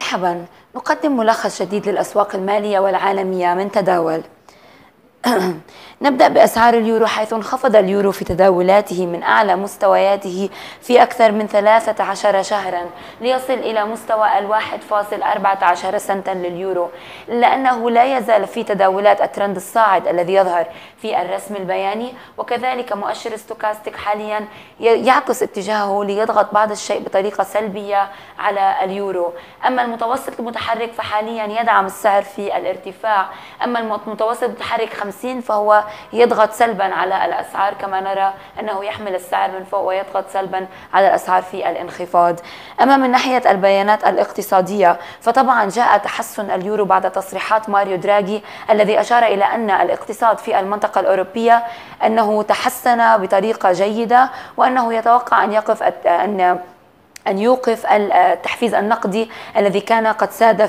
مرحبا، نقدم ملخص جديد للأسواق المالية والعالمية من تداول. نبدأ بأسعار اليورو، حيث انخفض اليورو في تداولاته من أعلى مستوياته في أكثر من 13 شهرا ليصل إلى مستوى 1.14 سنتا لليورو، لأنه لا يزال في تداولات الترند الصاعد الذي يظهر في الرسم البياني، وكذلك مؤشر ستوكاستيك حاليا يعكس اتجاهه ليضغط بعض الشيء بطريقة سلبية على اليورو. أما المتوسط المتحرك فحاليا يدعم السعر في الارتفاع، أما المتوسط المتحرك 50 فهو يضغط سلبا على الأسعار، كما نرى أنه يحمل السعر من فوق ويضغط سلبا على الأسعار في الانخفاض. أما من ناحية البيانات الاقتصادية فطبعا جاء تحسن اليورو بعد تصريحات ماريو دراغي الذي أشار إلى أن الاقتصاد في المنطقة الأوروبية أنه تحسن بطريقة جيدة، وأنه يتوقع أن يوقف التحفيز النقدي الذي كان قد ساد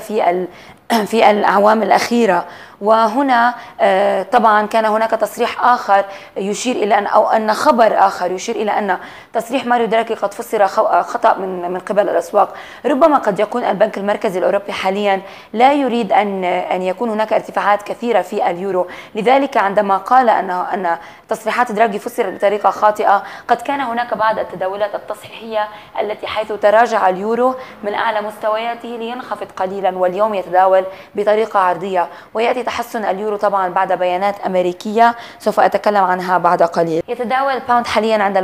في الأعوام الأخيرة. وهنا طبعا كان هناك تصريح آخر يشير إلى أن خبر آخر يشير إلى أن تصريح ماريو دراغي قد فسر خطأ من قبل الأسواق. ربما قد يكون البنك المركزي الأوروبي حاليا لا يريد أن يكون هناك ارتفاعات كثيرة في اليورو، لذلك عندما قال أن تصريحات دراغي فسرت بطريقة خاطئة، قد كان هناك بعض التداولات التصحيحية التي حيث تراجع اليورو من أعلى مستوياته لينخفض قليلا، واليوم يتداول بطريقة عرضية، ويأتي تحسن اليورو طبعا بعد بيانات أمريكية سوف أتكلم عنها بعد قليل. يتداول الباوند حاليا عند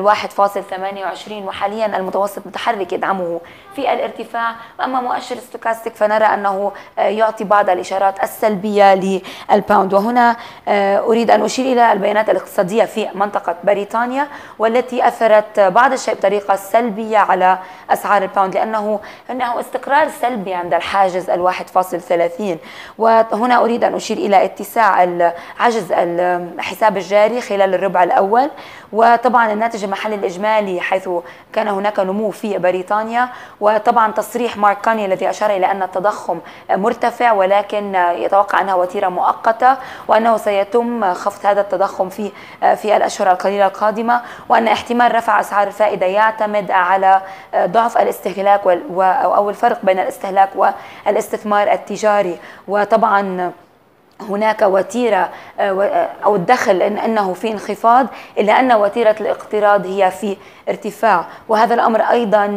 1.28، وحاليا المتوسط متحرك يدعمه في الارتفاع. أما مؤشر ستوكاستيك فنرى أنه يعطي بعض الإشارات السلبية للباوند. وهنا أريد أن أشير إلى البيانات الاقتصادية في منطقة بريطانيا، والتي أثرت بعض الشيء بطريقة سلبية على أسعار الباوند، لأنه استقرار سلبي عند الحاجز 1.30. وهنا أريد أن أشير إلى اتساع عجز الحساب الجاري خلال الربع الأول، وطبعا الناتج المحلي الإجمالي حيث كان هناك نمو في بريطانيا، وطبعا تصريح مارك كاني الذي أشار إلى أن التضخم مرتفع ولكن يتوقع أنها وتيرة مؤقتة، وأنه سيتم خفض هذا التضخم في الأشهر القليلة القادمة، وأن احتمال رفع أسعار الفائدة يعتمد على ضعف الاستهلاك أو الفرق بين الاستهلاك والاستثمار التجاري. وطبعا هناك وتيرة أو الدخل أنه في انخفاض، إلا أن وتيرة الاقتراض هي في ارتفاع، وهذا الأمر أيضا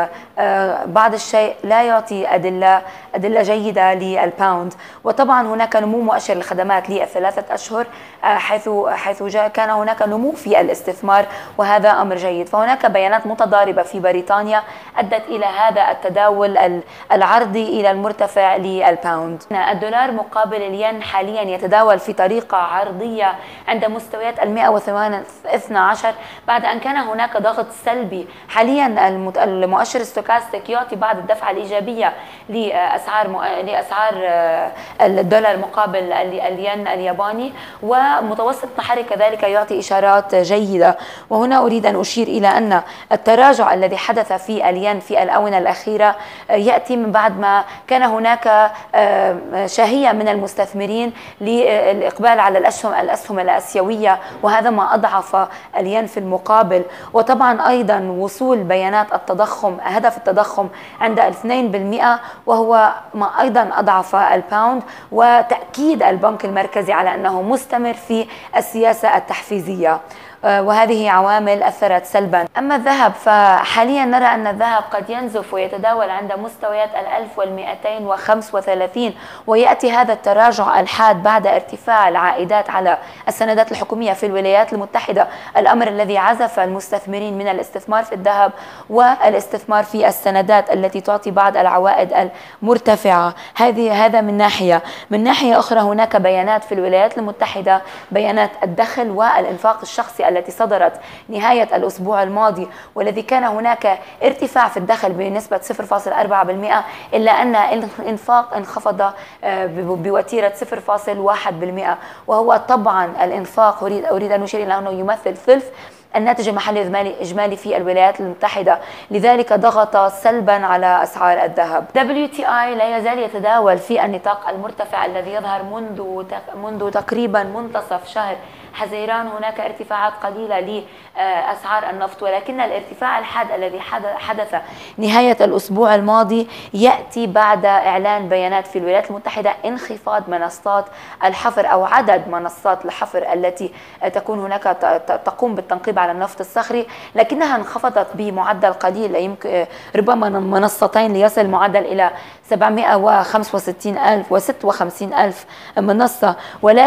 بعض الشيء لا يعطي أدلة جيدة للباوند. وطبعا هناك نمو مؤشر الخدمات للثلاثة أشهر، حيث كان هناك نمو في الاستثمار، وهذا أمر جيد. فهناك بيانات متضاربة في بريطانيا أدت إلى هذا التداول العرضي إلى المرتفع للباوند. الدولار مقابل الين حاليا يتداول في طريقة عرضية عند مستويات 112 بعد أن كان هناك ضغط سلبي. حاليا المؤشر ستوكاستيك يعطي بعض الدفعة الإيجابية لأسعار الدولار مقابل الين الياباني، ومتوسط محرك كذلك يعطي إشارات جيدة. وهنا أريد أن أشير إلى أن التراجع الذي حدث في الين في الآونة الأخيرة يأتي من بعد ما كان هناك شهية من المستثمرين للإقبال على الأسهم الآسيوية، وهذا ما أضعف الين في المقابل. وطبعا أيضا وصول بيانات التضخم، هدف التضخم عند 2%، وهو ما أيضا أضعف الباوند، وتأكيد البنك المركزي على أنه مستمر في السياسة التحفيزية، وهذه عوامل أثرت سلبا. أما الذهب فحاليا نرى أن الذهب قد ينزف ويتداول عند مستويات 1235، ويأتي هذا التراجع الحاد بعد ارتفاع العائدات على السندات الحكومية في الولايات المتحدة، الأمر الذي عزف المستثمرين من الاستثمار في الذهب والاستثمار في السندات التي تعطي بعض العوائد المرتفعة. هذا من ناحية أخرى هناك بيانات في الولايات المتحدة، بيانات الدخل والإنفاق الشخصي التي صدرت نهاية الأسبوع الماضي، والذي كان هناك ارتفاع في الدخل بنسبة 0.4%، إلا أن الإنفاق انخفض بوتيرة 0.1%، وهو طبعا الإنفاق أريد أن أشير إلى أنه يمثل ثلث الناتج المحلي الإجمالي في الولايات المتحدة، لذلك ضغط سلبا على أسعار الذهب. WTI لا يزال يتداول في النطاق المرتفع الذي يظهر منذ تقريبا منتصف شهر حزيران. هناك ارتفاعات قليلة لأسعار النفط، ولكن الارتفاع الحاد الذي حدث نهاية الأسبوع الماضي يأتي بعد إعلان بيانات في الولايات المتحدة انخفاض منصات الحفر أو عدد منصات الحفر التي تكون هناك تقوم بالتنقيب على النفط الصخري، لكنها انخفضت بمعدل قليل، يمكن ربما منصتين ليصل معدل إلى 765,000 و56,000 منصة،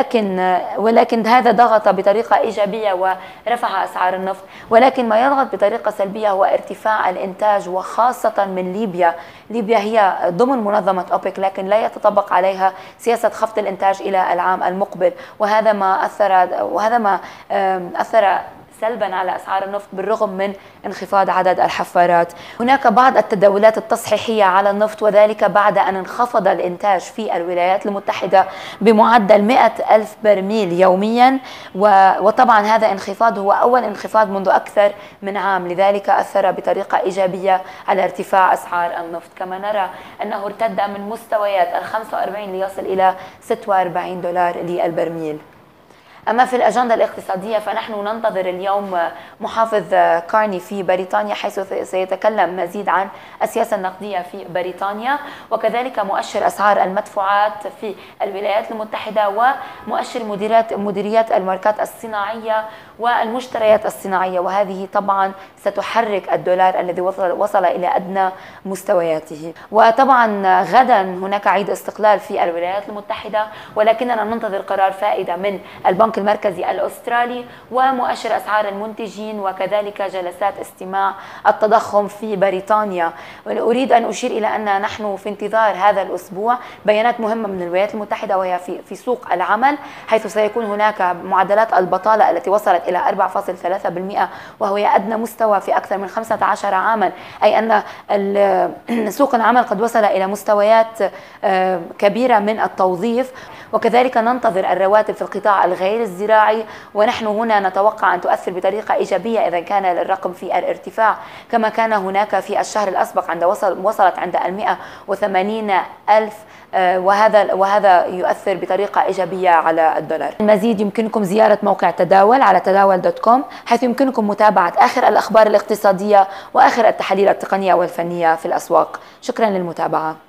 ولكن هذا ضغط بطريقة إيجابية ورفع أسعار النفط. ولكن ما يضغط بطريقة سلبية هو ارتفاع الإنتاج، وخاصة من ليبيا. ليبيا هي ضمن منظمة أوبك، لكن لا يتطبق عليها سياسة خفض الإنتاج إلى العام المقبل، وهذا ما أثر سلبا على أسعار النفط بالرغم من انخفاض عدد الحفارات. هناك بعض التداولات التصحيحية على النفط، وذلك بعد أن انخفض الإنتاج في الولايات المتحدة بمعدل 100,000 برميل يوميا، وطبعا هذا انخفاض هو أول انخفاض منذ أكثر من عام، لذلك أثر بطريقة إيجابية على ارتفاع أسعار النفط. كما نرى أنه ارتد من مستويات 45 ليصل إلى 46 دولار للبرميل. أما في الأجندة الاقتصادية فنحن ننتظر اليوم محافظ كارني في بريطانيا، حيث سيتكلم مزيد عن السياسة النقدية في بريطانيا، وكذلك مؤشر أسعار المدفوعات في الولايات المتحدة، ومؤشر مديريات الماركات الصناعية والمشتريات الصناعية، وهذه طبعا ستحرك الدولار الذي وصل إلى أدنى مستوياته. وطبعا غدا هناك عيد استقلال في الولايات المتحدة، ولكننا ننتظر قرار فائدة من البنك المركزي الأسترالي ومؤشر أسعار المنتجين، وكذلك جلسات استماع التضخم في بريطانيا. وأريد أن أشير إلى أن نحن في انتظار هذا الأسبوع بيانات مهمة من الولايات المتحدة، وهي في سوق العمل، حيث سيكون هناك معدلات البطالة التي وصلت إلى 4.3%، وهو أدنى مستوى في أكثر من 15 عاما، أي أن سوق العمل قد وصل إلى مستويات كبيرة من التوظيف. وكذلك ننتظر الرواتب في القطاع الغير الزراعي، ونحن هنا نتوقع أن تؤثر بطريقة إيجابية إذا كان الرقم في الارتفاع، كما كان هناك في الشهر الأسبق عند وصلت عند 180,000، وهذا يؤثر بطريقة إيجابية على الدولار. المزيد يمكنكم زيارة موقع تداول على تداول.com، حيث يمكنكم متابعة آخر الأخبار الاقتصادية وآخر التحاليل التقنية والفنية في الأسواق. شكرا للمتابعة.